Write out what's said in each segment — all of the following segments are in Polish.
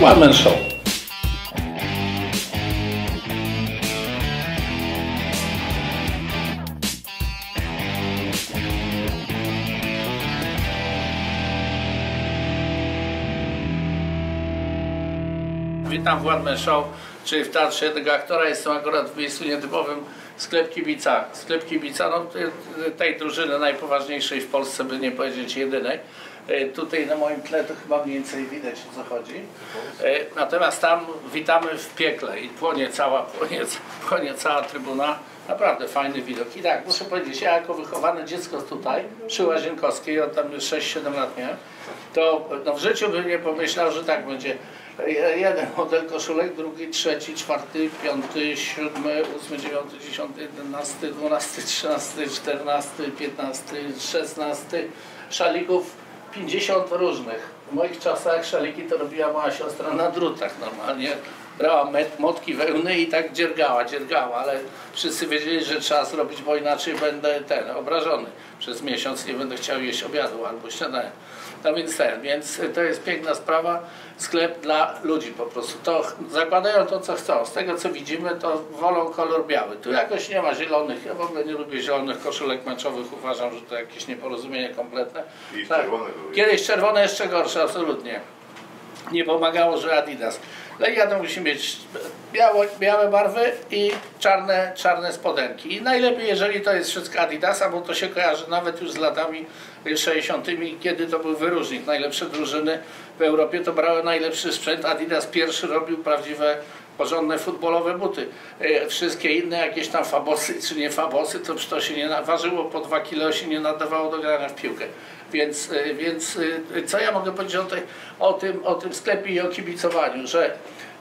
One Man Show. Witam w One Man Show, czyli w teatrze jednego aktora. Jestem akurat w miejscu nietypowym, sklep Kibica. Sklep Kibica, no, tej drużyny najpoważniejszej w Polsce, by nie powiedzieć jedynej. Tutaj na moim tle to chyba mniej więcej widać, o co chodzi. Natomiast tam witamy w piekle i płonie cała trybuna. Naprawdę fajny widok. I tak, muszę powiedzieć, ja jako wychowane dziecko tutaj, przy Łazienkowskiej, ja tam już 6-7 lat miałem, to no, w życiu bym nie pomyślał, że tak będzie. Jeden model koszulek, drugi, trzeci, czwarty, piąty, siódmy, ósmy, dziewiąty, 10, 11, 12, 13, 14, 15, 16 szalików, 50 różnych. W moich czasach szaliki to robiła moja siostra na drutach normalnie. Brała motki wełny i tak dziergała, ale wszyscy wiedzieli, że trzeba zrobić, bo inaczej będę obrażony. Przez miesiąc nie będę chciał jeść obiadu albo śniadania. No więc to jest piękna sprawa, sklep dla ludzi po prostu. To zakładają to, co chcą. Z tego, co widzimy, to wolą kolor biały. Tu jakoś nie ma zielonych. Ja w ogóle nie lubię zielonych koszulek meczowych. Uważam, że to jakieś nieporozumienie kompletne. I tak. Kiedyś czerwone jeszcze gorsze, absolutnie. Nie pomagało, że Adidas. Legia to musi mieć białe barwy i czarne spodenki. I najlepiej, jeżeli to jest wszystko Adidasa, bo to się kojarzy nawet już z latami 60., kiedy to był wyróżnik. Najlepsze drużyny w Europie to brały najlepszy sprzęt. Adidas pierwszy robił prawdziwe, porządne futbolowe buty. Wszystkie inne jakieś tam fabosy czy nie fabosy, to się nie ważyło po 2 kg, się nie nadawało do grania w piłkę. Więc co ja mogę powiedzieć o tym sklepie i o kibicowaniu, że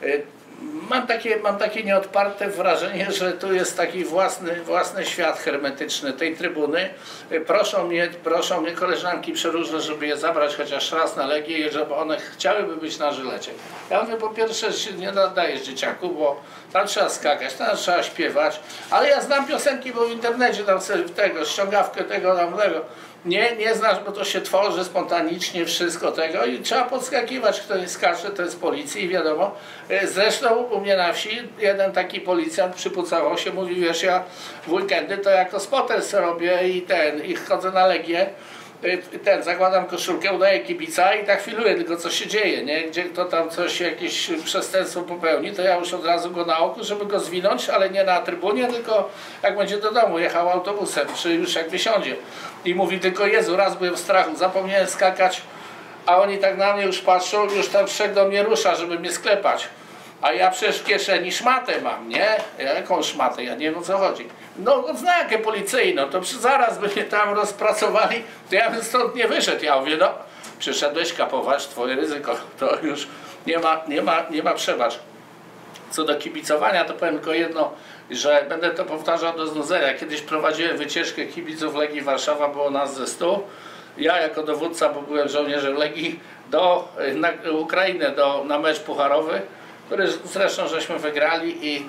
mam takie nieodparte wrażenie, że tu jest taki własny świat hermetyczny tej trybuny. Proszą mnie koleżanki przeróżne, żeby je zabrać chociaż raz na Legię, żeby one chciałyby być na Żylecie. Ja mówię, po pierwsze, się nie nadajesz, dzieciaku, bo tam trzeba skakać, tam trzeba śpiewać, ale ja znam piosenki, bo w internecie tam sobie ściągawkę tego. Nie znasz, bo to się tworzy spontanicznie wszystko tego i trzeba podskakiwać, kto nie skacze, to jest policji, wiadomo. Zresztą u mnie na wsi jeden taki policjant przypucało się, mówi, wiesz, ja w weekendy to jako spotter sobie robię i chodzę na Legię, zakładam koszulkę, udaję kibica i tak filuję tylko, co się dzieje, nie? Gdzie kto tam jakieś przestępstwo popełni, to ja już od razu go na oku, żeby go zwinąć, ale nie na trybunie, tylko jak będzie do domu jechał autobusem, czy już jak wysiądzie. I mówi tylko, Jezu, raz byłem w strachu, zapomniałem skakać, a oni tak na mnie już patrzą, już tam trzech do mnie rusza, żeby mnie sklepać. A ja przecież w kieszeni szmatę mam, nie? Jaką szmatę? Ja nie wiem, o co chodzi. No odznakę policyjną, to zaraz by mnie tam rozpracowali, to ja bym stąd nie wyszedł. Ja mówię, no przyszedłeś kapować, twoje ryzyko, to już nie ma przebacz. Co do kibicowania, to powiem tylko jedno, że będę to powtarzał do znudzenia. Kiedyś prowadziłem wycieczkę kibiców Legii Warszawa, było nas ze 100. Ja jako dowódca, bo byłem żołnierzem Legii, na Ukrainę na mecz pucharowy, który zresztą żeśmy wygrali i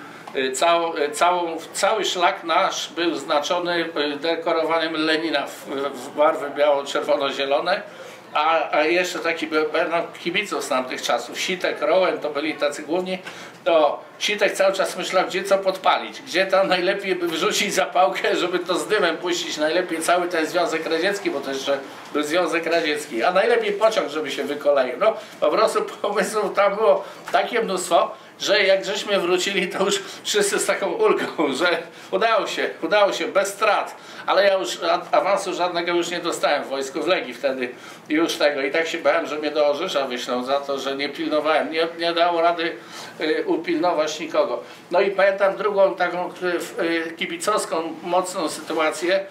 cały szlak nasz był znaczony dekorowaniem Lenina w barwy biało-czerwono-zielone. A jeszcze taki był kibiców z tamtych czasów, Sitek, Rołem, to byli tacy główni, to Sitek cały czas myślał, gdzie co podpalić, gdzie tam najlepiej by wrzucić zapałkę, żeby to z dymem puścić, najlepiej cały ten Związek Radziecki, bo to jeszcze był Związek Radziecki, a najlepiej pociąg, żeby się wykoleił. No po prostu pomysłów tam było takie mnóstwo, że jak żeśmy wrócili, to już wszyscy z taką ulgą, że udało się, bez strat. Ale ja już awansu żadnego już nie dostałem w wojsku, w Legii wtedy już tego. I tak się bałem, że mnie do Orzysza wyślą za to, że nie pilnowałem. Nie dało rady upilnować nikogo. No i pamiętam drugą taką kibicowską mocną sytuację.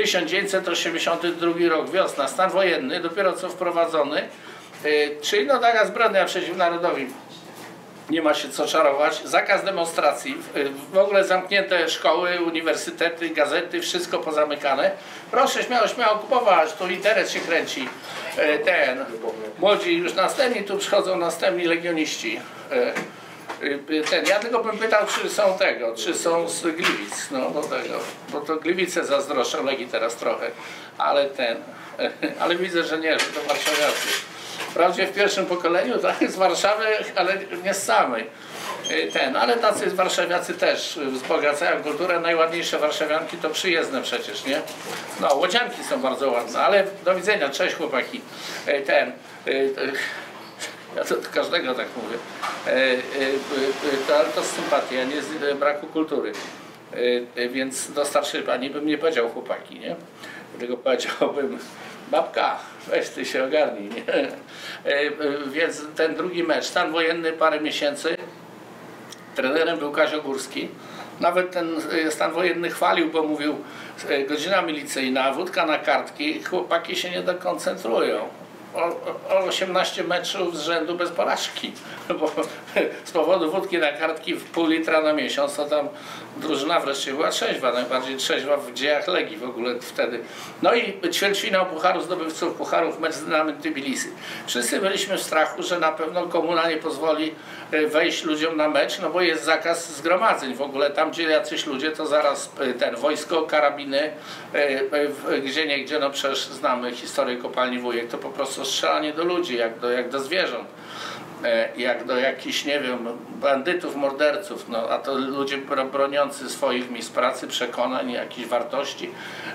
1982 rok, wiosna, stan wojenny, dopiero co wprowadzony. Czyli no taka zbrodnia przeciw narodowi. Nie ma się co czarować. Zakaz demonstracji, w ogóle zamknięte szkoły, uniwersytety, gazety, wszystko pozamykane. Proszę śmiało kupować, tu internet się kręci. Młodzi już następni, tu przychodzą następni legioniści. Ja tylko bym pytał, czy są z Gliwic, no bo to Gliwice zazdroszczą Legii teraz trochę, ale widzę, że nie, że to warszawiacy. Wprawdzie w pierwszym pokoleniu, tak, z Warszawy, ale nie z samej. Ale tacy warszawiacy też wzbogacają kulturę. Najładniejsze warszawianki to przyjezdne przecież, nie? No, łodzianki są bardzo ładne, ale do widzenia, cześć chłopaki. Ja to do każdego tak mówię. To z sympatii, a nie z braku kultury. Więc do starszej pani bym nie powiedział chłopaki, nie? Tylko powiedziałbym babka, weź ty się ogarnij, nie? Więc ten drugi mecz, stan wojenny parę miesięcy, trenerem był Kazio Górski. Nawet ten stan wojenny chwalił, bo mówił, godzina milicyjna, wódka na kartki, chłopaki się nie dekoncentrują. O 18 meczów z rzędu bez porażki, bo z powodu wódki na kartki w pół litra na miesiąc, to tam drużyna wreszcie była trzeźwa, najbardziej trzeźwa w dziejach Legii w ogóle wtedy. No i ćwierćfinał Pucharu Zdobywców Pucharów, mecz z Dynamem Tbilisi. Wszyscy byliśmy w strachu, że na pewno komuna nie pozwoli wejść ludziom na mecz, no bo jest zakaz zgromadzeń w ogóle. Tam, gdzie jacyś ludzie, to zaraz wojsko, karabiny, gdzieniegdzie, no przecież znamy historię kopalni Wujek, to po prostu strzelanie do ludzi, jak do zwierząt, jak do jakichś, nie wiem, bandytów, morderców, no, a to ludzie broniący swoich miejsc pracy, przekonań, jakichś wartości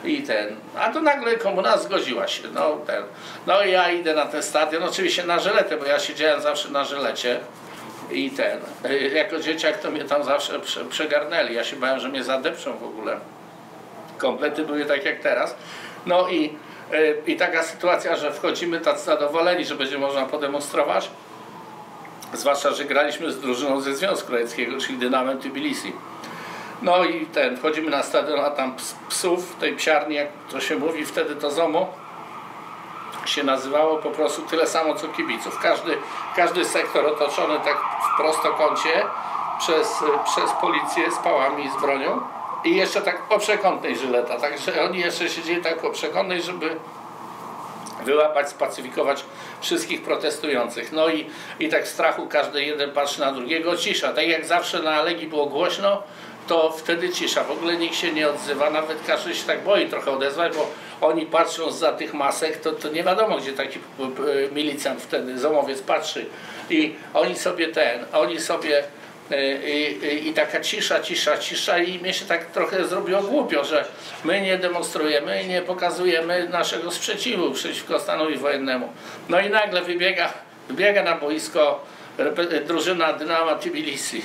a to nagle komuna zgodziła się, no i ja idę na ten stadion, oczywiście na Żyletę, bo ja siedziałem zawsze na Żylecie i jako dzieciak to mnie tam zawsze przegarnęli, ja się bałem, że mnie zadepczą w ogóle, komplety były tak jak teraz, no i taka sytuacja, że wchodzimy tacy zadowoleni, że będzie można podemonstrować, zwłaszcza, że graliśmy z drużyną ze Związku Radzieckiego, czyli Dynamem Tbilisi. No i wchodzimy na stadion, a tam psów, tej psiarni, jak to się mówi, wtedy to ZOMO się nazywało po prostu tyle samo co kibiców. Każdy sektor otoczony tak w prostokącie przez policję z pałami i z bronią. I jeszcze tak po przekątnej Żyleta, także oni jeszcze siedzieli tak po przekątnej, żeby wyłapać, spacyfikować wszystkich protestujących. No i tak w strachu każdy jeden patrzy na drugiego, cisza. Tak jak zawsze na Legii było głośno, to wtedy cisza. W ogóle nikt się nie odzywa, nawet każdy się tak boi trochę odezwać, bo oni patrzą zza tych masek, to nie wiadomo, gdzie taki milicjant wtedy, zomowiec patrzy. I oni sobie i taka cisza i mnie się tak trochę zrobiło głupio, że my nie demonstrujemy i nie pokazujemy naszego sprzeciwu przeciwko stanowi wojennemu. No i nagle wybiega na boisko drużyna Dynama Tbilisi,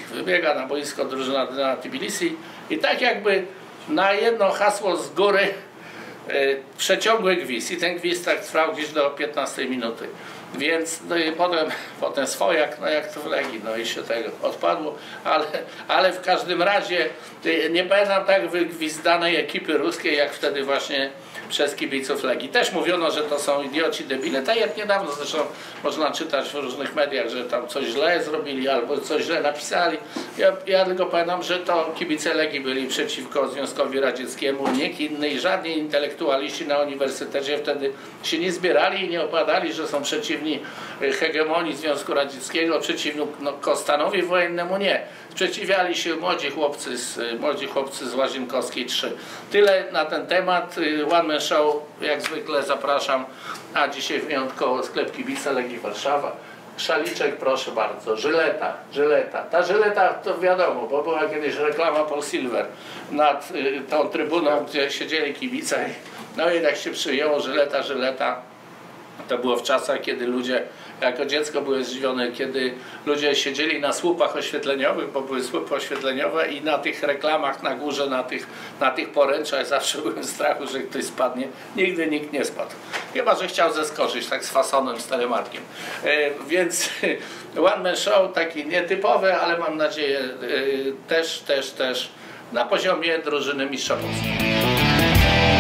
i tak jakby na jedno hasło z góry przeciągły gwizd i ten gwizd tak trwał gdzieś do 15 minuty. Więc no i potem swojak, no jak to w Legii, no i się tego odpadło, ale w każdym razie nie pamiętam tak wygwizdanej ekipy ruskiej, jak wtedy właśnie przez kibiców Legii. Też mówiono, że to są idioci, debile, tak jak niedawno zresztą można czytać w różnych mediach, że tam coś źle zrobili albo coś źle napisali. Ja tylko pamiętam, że to kibice Legii byli przeciwko Związkowi Radzieckiemu, nikt inny i żadni intelektualiści na uniwersytecie wtedy się nie zbierali i nie opowiadali, że są przeciwni hegemonii Związku Radzieckiego, przeciwni stanowi wojennemu, nie. Sprzeciwiali się młodzi chłopcy z Łazienkowskiej 3. Tyle na ten temat. One Man Show, jak zwykle zapraszam, a dzisiaj wyjątkowo sklep kibica Legii Warszawa. Szaliczek, proszę bardzo, Żyleta. Ta Żyleta to wiadomo, bo była kiedyś reklama Polsilver nad tą trybuną, gdzie siedzieli kibice. No i tak się przyjęło, Żyleta. To było w czasach, kiedy ludzie, jako dziecko byłem zdziwiony, kiedy ludzie siedzieli na słupach oświetleniowych, bo były słupy oświetleniowe i na tych reklamach na górze, na tych poręczach zawsze byłem w strachu, że ktoś spadnie. Nigdy nikt nie spadł. Chyba że chciał zeskoczyć tak z fasonem, z telemarkiem. Więc One Man Show taki nietypowy, ale mam nadzieję też na poziomie drużyny Mistrza Polski.